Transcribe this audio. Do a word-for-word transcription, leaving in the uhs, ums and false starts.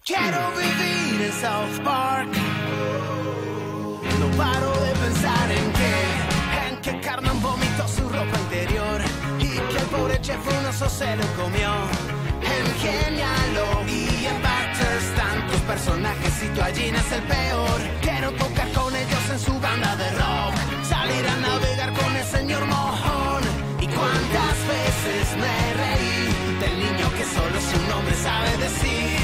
Quiero vivir en South Park. No paro de pensar en que, en que Cartman vomitó su ropa interior y que el pobre chef un oso se lo comió. En Genialo y en Baxter's tantos personajes y Toallín es el peor. Quiero tocar con ellos en su banda de rock, salir a navegar con el señor Mojón. Y cuántas veces me reí del niño que solo su nombre sabe decir.